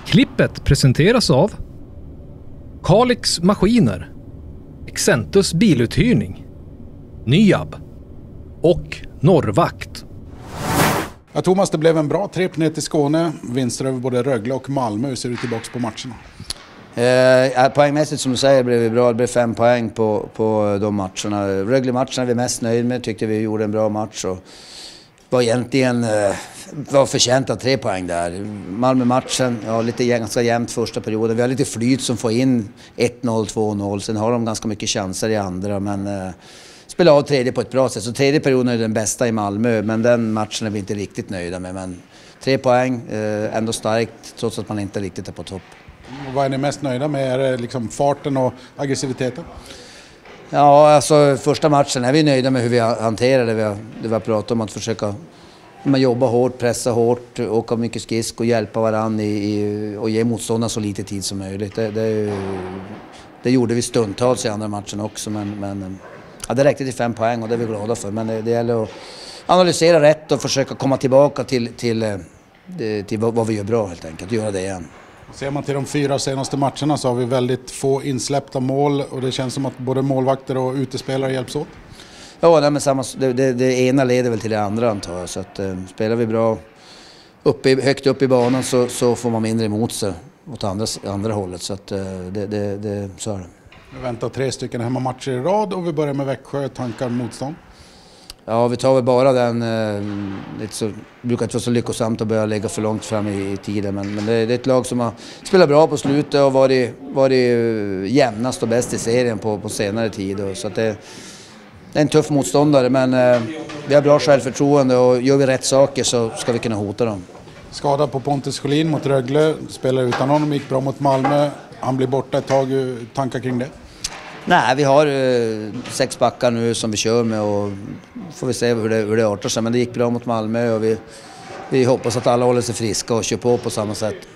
Klippet presenteras av Kalix Maskiner, Exentus biluthyrning, Nyab och Norrvakt. Ja, Thomas, det blev en bra trip ner till Skåne. Vinster över både Rögle och Malmö. Hur ser du tillbaka på matcherna? Poängmässigt som du säger blev vi bra. Det blev 5 poäng på de matcherna. Rögle-matcherna är vi mest nöjd med. Tyckte vi gjorde en bra match. Och var egentligen var förtjänt av 3 poäng där. Malmö-matchen, ja, ganska jämnt första perioden. Vi har lite flyt som får in 1-0, 2-0. Sen har de ganska mycket chanser i andra. Men spelar av tredje på ett bra sätt. Så tredje perioden är den bästa i Malmö. Men den matchen är vi inte riktigt nöjda med. Men 3 poäng, ändå starkt trots att man inte riktigt är på topp. Och vad är ni mest nöjda med? Är det liksom farten och aggressiviteten? Ja, alltså första matchen är vi nöjda med hur vi hanterar det. Vi har pratat om att försöka jobba hårt, pressa hårt, åka mycket skisk och hjälpa varandra och ge motståndarna så lite tid som möjligt. Det gjorde vi stundtals i andra matchen också, men ja, det räckte till 5 poäng och det är vi glada för. Men det gäller att analysera rätt och försöka komma tillbaka till vad vi gör bra helt enkelt, göra det igen. Ser man till de 4 senaste matcherna så har vi väldigt få insläppta mål och det känns som att både målvakter och utespelare hjälps åt. Ja, men det ena leder väl till det andra antar jag. Så att, spelar vi bra högt upp i banan så får man mindre emot sig åt andra hållet. Så att, så är det. Vi väntar 3 stycken hemmamatcher i rad och vi börjar med Växjö. Tankar motstånd? Ja, vi tar väl bara den. Det brukar inte vara så lyckosamt att börja lägga för långt fram i tiden. Men det är ett lag som har spelat bra på slutet och varit jämnast och bäst i serien på senare tid. Så att det är en tuff motståndare, men vi har bra självförtroende och gör vi rätt saker så ska vi kunna hota dem. Skada på Pontus Sjölin mot Rögle. Spelar utan honom, gick bra mot Malmö. Han blir borta ett tag. Tankar kring det? Nej, vi har 6 backar nu som vi kör med och får vi se hur det artar sig. Men det gick bra mot Malmö och vi hoppas att alla håller sig friska och kör på samma sätt.